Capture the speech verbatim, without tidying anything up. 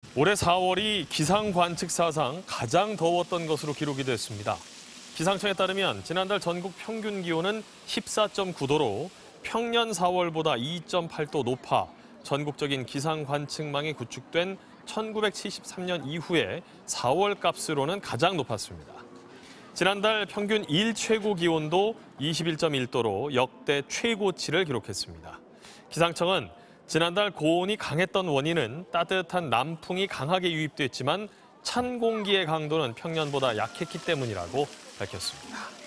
올해 사월이 기상 관측 사상 가장 더웠던 것으로 기록이 됐습니다. 기상청에 따르면 지난달 전국 평균 기온은 십사 점 구 도로 평년 사월보다 이 점 팔 도 높아 전국적인 기상 관측망이 구축된 천구백칠십삼 년 이후에 사월 값으로는 가장 높았습니다. 지난달 평균 일 최고 기온도 이십일 점 일 도로 역대 최고치를 기록했습니다. 기상청은 지난달 고온이 강했던 원인은 따뜻한 남풍이 강하게 유입됐지만 찬 공기의 강도는 평년보다 약했기 때문이라고 밝혔습니다.